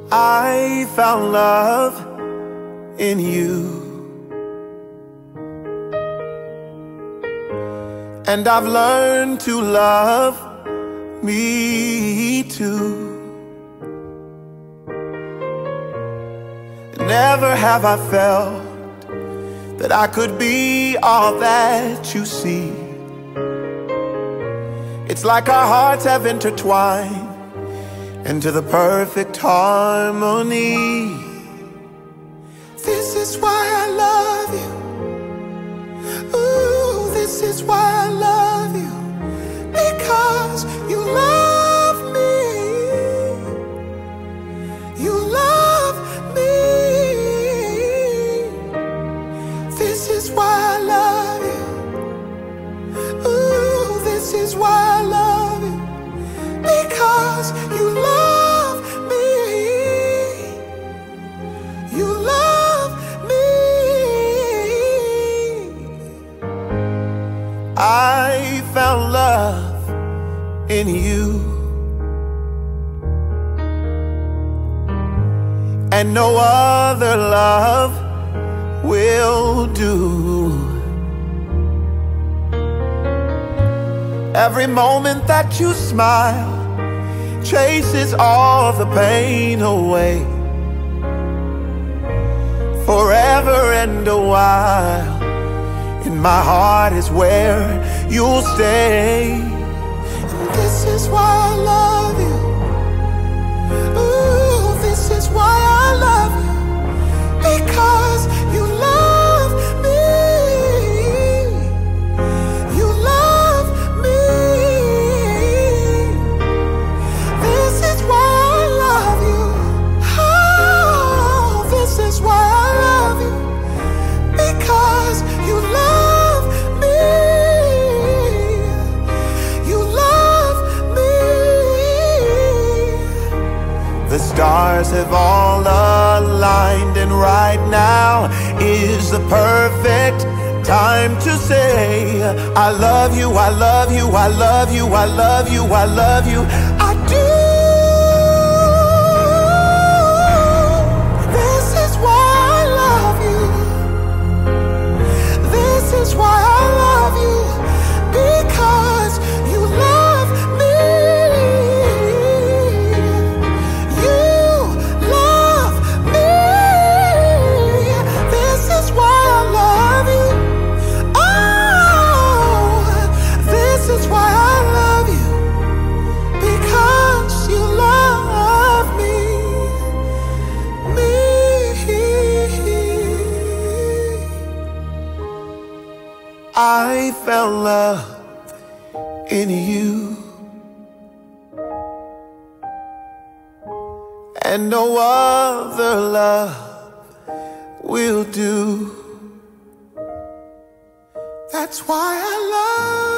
I found love in you, and I've learned to love me too. Never have I felt that I could be all that you see. It's like our hearts have intertwined into the perfect harmony. This is why I love you. Ooh, this is why I love you. Because you love me. You love me. This is why I love you. Ooh, this is why I love you. Because you love me. You love me. I found love in you, and no other love will do. Every moment that you smile chases all the pain away. Forever and a while, in my heart is where you'll stay. And this is why I love you. Ooh, this is why I love you. Because you love me. You love me. This is why I love you. Oh, this is why I love you. Because you love me. You love me. The stars have all aligned, and right now is the perfect time to say I love you, I love you, I love you, I love you, I love you, I do. This is why I love you. This is why I love you. Because you love me. You love me. This is why I love you. Oh, this is why I love you. Because you love me. I found love in you, and no other love will do. That's why I love you.